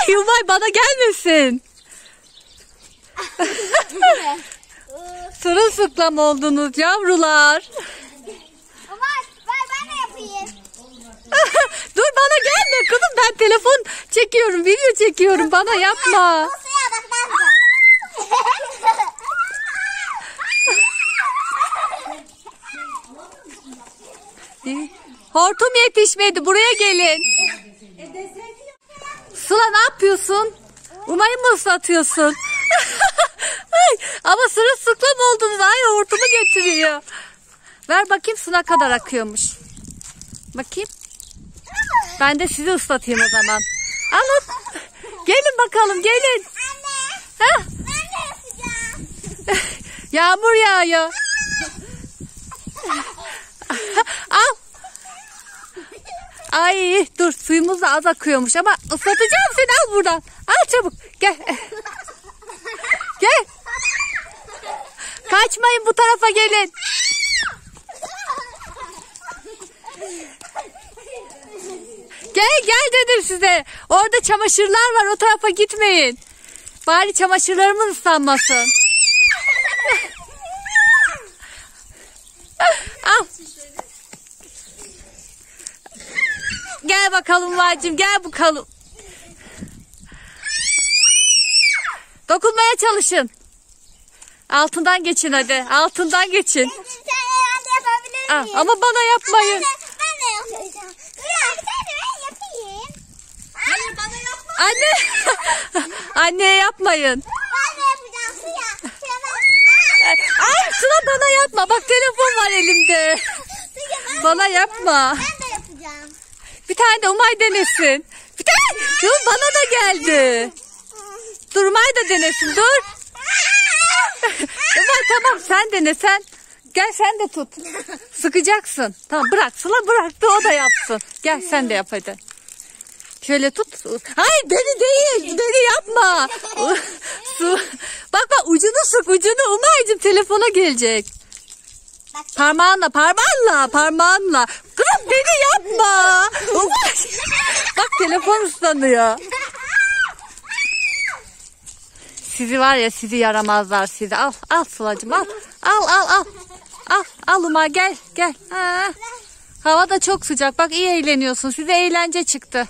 Ay Umay bana gelmesin. Sırılsıklam oldunuz yavrular. Umay ben de yapayım. Dur bana gelme kızım, ben telefon çekiyorum, video çekiyorum, bana yapma. O suya bak ne yapacağım. Hortum yetişmedi, buraya gelin. Sıla ne yapıyorsun? Umay'ı mı ıslatıyorsun? Ay, ama sırılsıklam oldunuz. Ay hortumu getiriyor. Ver bakayım su ne kadar akıyormuş. Bakayım. Ben de sizi ıslatayım o zaman. Alın. Gelin bakalım gelin. Anne. Heh. Ben de yapacağım. Yağmur yağıyor. Al. Ay dur, suyumuz da az akıyormuş ama ıslatacağım seni, al buradan. Al çabuk gel. Gel. Kaçmayın, bu tarafa gelin. Gel dedim size. Orada çamaşırlar var, o tarafa gitmeyin. Bari çamaşırlarımız ıslanmasın. Al. Gel bakalım Vacim, gel bakalım. Dokunmaya çalışın. Altından geçin hadi. Altından geçin. Ben de yapabilir miyim? Ama bana yapmayın. Ben de yapacağım. Ya bir tane ben yapayım. Hayır bana yapma. Anne. Anneye yapmayın. Ben de yapacağım suya. Ay Sıla bana yapma. Bak telefon var elimde. Bana yapma. Ben de yapacağım. Bir tane de Umay denesin. Bir tane. Dur, bana da geldi. Dur Umay da denesin, dur. Umay tamam, sen dene sen. Gel sen de tut. Sıkacaksın. Tamam bırak, Sıla bıraktı, o da yapsın. Gel sen de yap hadi. Şöyle tut. Hayır beni değil. Beni yapma. Su. Bak ucunu sık, ucunu. Umay'cığım telefona gelecek. Parmağınla. Kızım beni yapma. Umay. Bak telefon ıslanıyor. Sizi var ya, sizi yaramazlar sizi. Al Sıla'cığım al. Al Umay gel. Ha. Hava da çok sıcak. Bak iyi eğleniyorsun. Size eğlence çıktı.